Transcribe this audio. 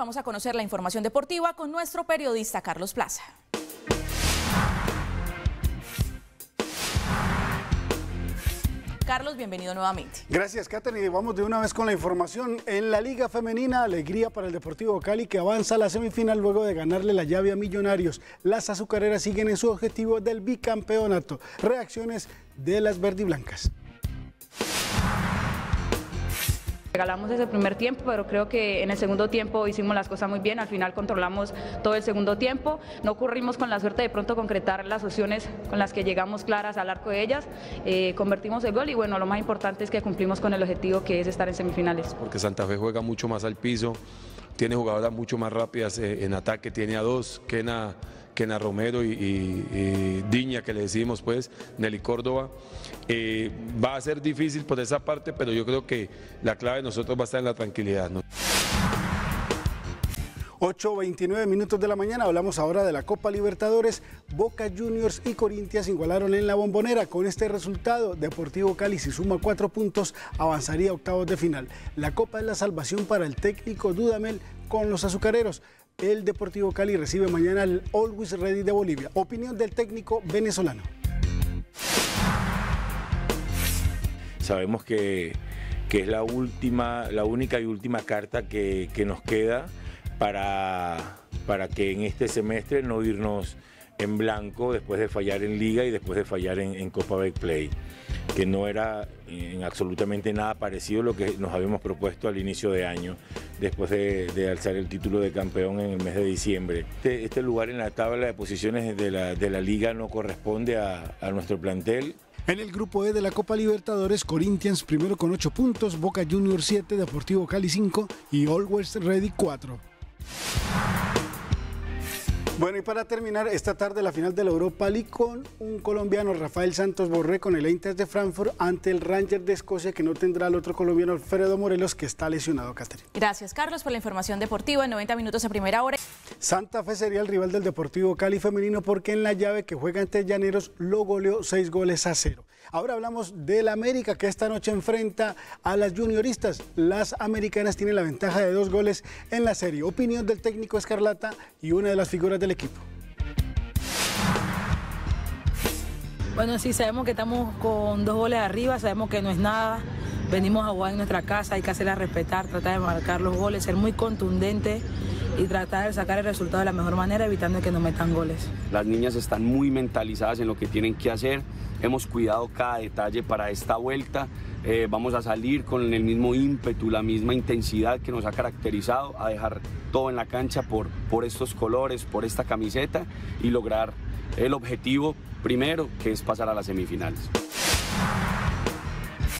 vamos a conocer la información deportiva con nuestro periodista Carlos Plaza. Carlos, bienvenido nuevamente. Gracias, Katherine. Vamos de una vez con la información. En la Liga Femenina, alegría para el Deportivo Cali, que avanza a la semifinal luego de ganarle la llave a Millonarios. Las azucareras siguen en su objetivo del bicampeonato. Reacciones de las verdiblancas. Regalamos ese primer tiempo, pero creo que en el segundo tiempo hicimos las cosas muy bien. Al final controlamos todo el segundo tiempo. No corrimos con la suerte de pronto concretar las opciones con las que llegamos claras al arco de ellas. Convertimos el gol y bueno, lo más importante es que cumplimos con el objetivo, que es estar en semifinales. Porque Santa Fe juega mucho más al piso, tiene jugadoras mucho más rápidas en ataque, tiene a dos, Kena Romero y Diña, que le decimos pues, Nelly Córdoba. Va a ser difícil por esa parte, pero yo creo que la clave de nosotros va a estar en la tranquilidad, ¿no? 8:29 minutos de la mañana, hablamos ahora de la Copa Libertadores. Boca Juniors y Corinthians igualaron en la Bombonera. Con este resultado, Deportivo Cali, si suma 4 puntos, avanzaría a octavos de final. La Copa es la salvación para el técnico Dudamel con los azucareros. El Deportivo Cali recibe mañana al Always Ready de Bolivia. Opinión del técnico venezolano. Sabemos que es la única y última carta que nos queda para que en este semestre no irnos en blanco después de fallar en Liga y después de fallar en Copa Betplay, que no era en absolutamente nada parecido a lo que nos habíamos propuesto al inicio de año, después de alzar el título de campeón en el mes de diciembre. Este lugar en la tabla de posiciones de la Liga no corresponde a nuestro plantel. En el grupo E de la Copa Libertadores, Corinthians primero con 8 puntos, Boca Juniors 7, Deportivo Cali 5 y Always Ready 4. Bueno, y para terminar, esta tarde la final de la Europa League con un colombiano, Rafael Santos Borré, con el Eintracht de Frankfurt ante el Rangers de Escocia, que no tendrá al otro colombiano, Alfredo Morelos, que está lesionado, Katherine. Gracias, Carlos, por la información deportiva en 90 minutos a primera hora. Santa Fe sería el rival del Deportivo Cali femenino porque en la llave que juega ante Llaneros lo goleó 6-0. Ahora hablamos del América, que esta noche enfrenta a las junioristas. Las americanas tienen la ventaja de 2 goles en la serie. Opinión del técnico Escarlata y una de las figuras del equipo. Bueno, sí, sabemos que estamos con 2 goles arriba, sabemos que no es nada. Venimos a jugar en nuestra casa, hay que hacerla respetar, tratar de marcar los goles, ser muy contundente y tratar de sacar el resultado de la mejor manera, evitando que nos metan goles. Las niñas están muy mentalizadas en lo que tienen que hacer, hemos cuidado cada detalle para esta vuelta, vamos a salir con el mismo ímpetu, la misma intensidad que nos ha caracterizado, a dejar todo en la cancha por estos colores, por esta camiseta y lograr el objetivo primero, que es pasar a las semifinales.